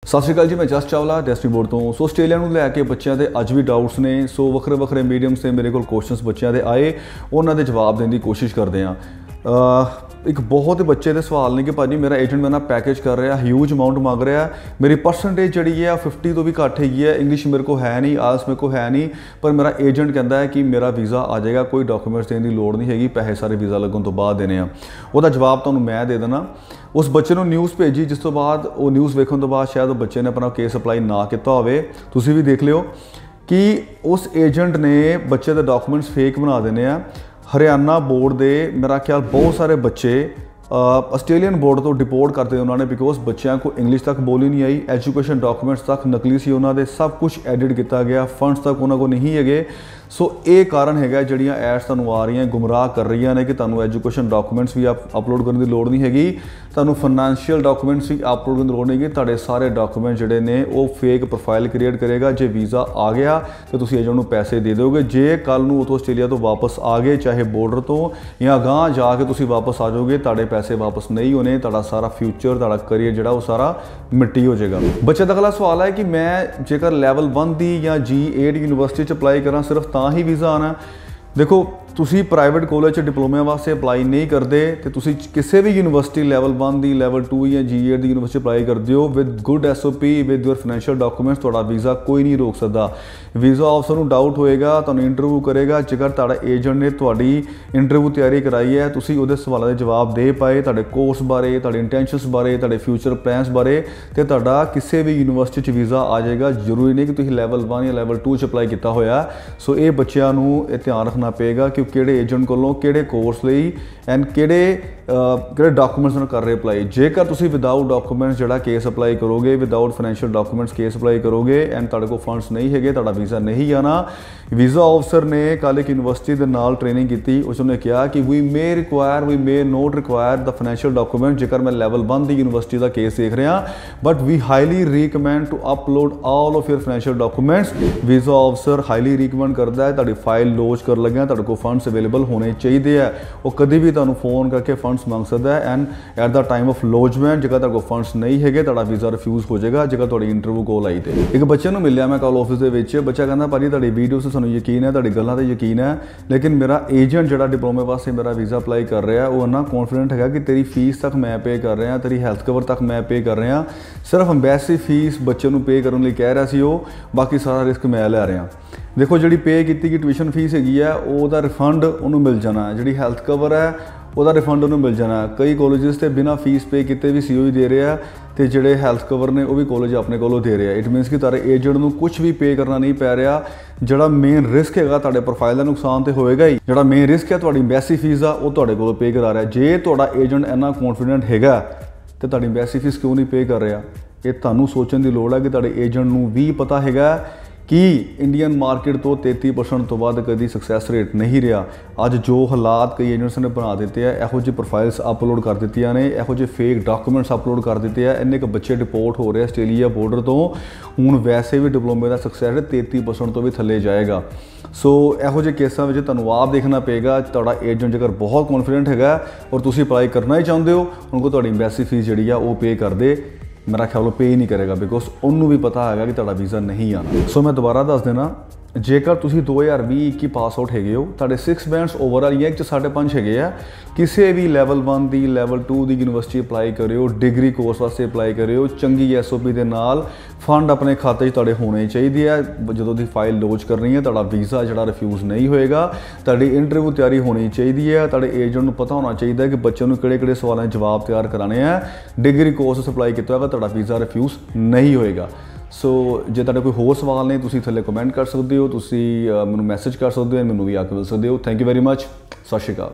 सत श्री अकाल जी, मैं जस चावला डेस्टिनी बोर्ड तो। सो आस्ट्रेलिया ਨੂੰ ਲੈ ਕੇ ਬੱਚਿਆਂ ਦੇ ਅੱਜ ਵੀ ਡਾਊਟਸ ਨੇ। ਸੋ ਵੱਖਰੇ ਵੱਖਰੇ ਮੀਡੀਅਮਸ ਤੇ ਮੇਰੇ ਕੋਲ ਕੁਐਸਚਨਸ ਬੱਚਿਆਂ ਦੇ ਆਏ, ਉਹਨਾਂ ਦੇ ਜਵਾਬ ਦੇਣ ਦੀ ਕੋਸ਼ਿਸ਼ ਕਰਦੇ ਹਾਂ। एक बहुत बच्चे के सवाल ने कि भाजी मेरा एजेंट मेरे ना पैकेज कर रहा है, ह्यूज अमाउंट मंग रहा है, मेरी परसेंटेज जी है 50 तो भी घट हैगी है, इंग्लिश मेरे को है नहीं, आल्स मेरे को है नहीं, पर मेरा एजेंट कहता है कि मेरा वीज़ा आ जाएगा, कोई डॉक्यूमेंट्स देने की लोड़ नहीं हैगी, पैसे सारे वीज़ा लगन तो बाद देने हैं। उसका जवाब तुहानूं मैं दे देना। उस बच्चे ने न्यूज़ भेजी, जिस तो बाद वो न्यूज़ वेखण तो बाद शायद वो बच्चे ने अपना केस अप्लाई ना किया होवे। तुसीं भी देख लियो कि उस एजेंट ने बच्चे के डॉक्यूमेंट्स फेक बना देने हैं। हरियाणा बोर्ड के मेरा ख्याल बहुत सारे बच्चे आस्ट्रेलियन बोर्ड तो डिपोर्ट करते उन्होंने, बिकॉज बच्चों को इंग्लिश तक बोली नहीं आई, एजुकेशन डॉक्यूमेंट्स तक नकली सी, उन्होंने सब कुछ एडिट किया गया, फंड्स तक उन्होंने को नहीं है। सो ये कारण है जिहड़ियां एड्स तुहानूं आ रही हैं, गुमराह कर रही हैं कि तुहानूं एजुकेशन डॉक्यूमेंट्स भी अपलोड करने की लोड़ नहीं हैगी, तुहानूं फाइनैंशियल डॉक्यूमेंट्स भी अपलोड करने की लोड़ नहीं हैगी। तुहाडे सारे डॉक्यूमेंट जिहड़े ने वो फेक प्रोफाइल क्रिएट करेगा। जे वीज़ा आ गया तो तुसीं एजेंट नूं पैसे दे दोगे। जे कल नूं उतों आस्ट्रेलिया तो वापस आ गए, चाहे बॉर्डर तो या अगां जाके तुसीं वापस आ जाओगे, तुहाडे पैसे वापस नहीं होने, तुहाडा सारा फ्यूचर, तुहाडा करियर जिहड़ा वो सारा मिट्टी हो जाएगा। बच्चे दा अगला सवाल है कि मैं जेकर लैवल 1 की या G8 यूनिवर्सिटी च अप्लाई करा सिर्फ तां ही वीज़ा आना। देखो तुसी प्राइवेट कॉलेज डिप्लोमे वास्ते अप्लाई नहीं करते तो तुसी किसी भी यूनिवर्सिटी लैवल 1 की, लैवल 2 या G8 की यूनिवर्सिटी अप्लाई करते हो with good SOP, with your financial documents, तुहाडा वीज़ा कोई नहीं रोक सकता। वीज़ा ऑफिसर को डाउट होएगा, तुहानूं इंटरव्यू करेगा, जेकर तुहाडा एजेंट ने तुहाडी इंटरव्यू तैयारी कराई है, तुसी उहदे सवालों के जवाब दे पाए, तुहाडे कोर्स बारे, तुहाडे इंटेंशनस बारे, तुहाडे फ्यूचर प्लान्स बारे, तो तुहाडा किसी भी यूनिवर्सिटी वीज़ा आ जाएगा। जरूरी नहीं कि तुसीं लैवल 1 या लैवल 2 च अप्लाई किया होया। सो ये बच्चों को ध्यान रखना पेगा कि किहड़े एजेंट को किहड़े कोर्स लई एंड किहड़े डॉक्यूमेंट्स कर रहे अप्लाई। जेकर तुसीं विदाउट डॉक्यूमेंट्स जिहड़ा केस अप्लाई करोगे, without financial documents case apply करोगे एंड तुहाडे कोल फंड्स नहीं है, तुहाडा वीज़ा नहीं आना। वीज़ा ऑफिसर ने कल एक यूनिवर्सिटी के नाल ट्रेनिंग की, उसने कहा कि we may not require the financial document जेकर मैं लैवल 1 की यूनिवर्सिटी का केस देख रहा, but we highly recommend to upload all of your financial documents. Visa officer highly recommend करता है, तुहाडी फाइल लॉन्च कर लगे, तुहाडे कोल फंड्स अवेलेबल होने चाहिए है। वो कभी भी तुहानूं फोन करके फंड्स मंग सकता है and at the time of launchment जेकर तुहाडे कोल फंड्स नहीं है, तुहाडा वीज़ा रिफ्यूज़ हो जाएगा जेकर तुहाडी इंटरव्यू कॉल आई। तो एक बच्चे नूं मिलिया मैं कल ऑफिस दे विच, बच्चा कहंदा भाजी तुहाडी वीडियो से सानूं यकीन है, तुहाडी गल्लां ते यकीन है, लेकिन मेरा एजेंट जिहड़ा डिप्लोमे वास्ते मेरा वीज़ा अप्लाई कर रहा है वो इन्ना कॉन्फिडेंट है कि तेरी फीस तक मैं पे कर रहा, तेरी हैल्थ कवर तक मैं पे कर रहा, सिर्फ अंबैसी फीस बच्चे नूं पे करने लई कह रहा सी, बाकी सारा रिस्क मैं लै रहा। देखो जी पे की ट्यूशन फीस हैगी है वह रिफंड उन्होंने मिल जाना, जी हैल्थ कवर है वह रिफंड उन्होंने मिल जाना। कई कॉलेजेस तो बिना फीस पे किए भी CO दे रहे हैं, तो जोड़े हैल्थ कवर ने वह भी कॉलेज अपने को दे रहे हैं। इट मीनस कि तारे एजेंट को कुछ भी पे करना नहीं पै रहा। जोड़ा मेन रिस्क है तुहाडे प्रोफाइल का नुकसान तो होएगा ही, जोड़ा मेन रिस्क है तुहाडी एम्बैसी फीस का वो तुहाडे कोलों पे करा रहा है। जे तुहाडा एजेंट इन्ना कॉन्फिडेंट हैगा तो तुहाडी एम्बैसी फीस क्यों नहीं पे कर रहा? ये तुहानूं सोचण की लोड़ है कि तुहाडे एजेंट नूं भी पता हैगा कि इंडियन मार्केट तो 33% तो बाद कभी सक्सैस रेट नहीं रहा। अज जो हालात कई एजेंट्स ने बना दिते हैं, इहो जी प्रोफाइल्स अपलोड कर दी ने, इहो जे फेक डॉक्यूमेंट्स अपलोड कर दिते हैं, इन्ने क बच्चे डिपोर्ट हो रहे आस्ट्रेलिया बॉर्डर तो। हुण वैसे भी डिप्लोमे का सक्सैस रेट 33% तो भी थले जाएगा। सो इहो जे केसां विच तुहानूं आप देखना पेगा, तुहाडा एजेंट जेकर बहुत कॉन्फिडेंट हैगा और तुसीं अप्लाई करना ही चाहुंदे हो, उनको तुहाडी एम्बैसी फीस जिहड़ी आ वो पे कर दे। मेरा ख्याल पे ही नहीं करेगा, बिकॉज उन्होंने भी पता है कि तुहाडा वीज़ा नहीं आना। सो मैं दोबारा दस देना, जेकर तुसीं 2020-21 पास आउट हैगे हो, तुहाडे 6 बैंड्स ओवरऑल या 5.5 हैगे आ, किसी भी लैवल 1 की, लैवल 2 की यूनिवर्सिटी अप्लाई करो, डिग्री कोर्स वास्ते अप्लाई करो, चंगी SOP के नाल फंड अपने खाते तुहाडे होने चाहिए है। जो दी फाइल लॉन्च करनी है, तुहाडा वीज़ा जिहड़ा रिफ्यूज़ नहीं होएगा, तुहाडी इंटरव्यू तैयारी होनी चाहिए है, तुहाडे एजेंट को पता होना चाहिए कि बच्चों को किहड़े सवालों के जवाब तैयार कराने हैं। डिग्री कोर्स अप्लाई किया होगा, तुहाडा वीज़ा रिफ्यूज़ नहीं होएगा। सो जे तुहाडे कोई होर सवाल ने, तुसीं थल्ले कमेंट कर सकते हो, तुसीं मैनूं मैसेज कर सकते हो, मैनूं भी आके मिल सकते हो। Thank you very much. Sat Sri अकाल।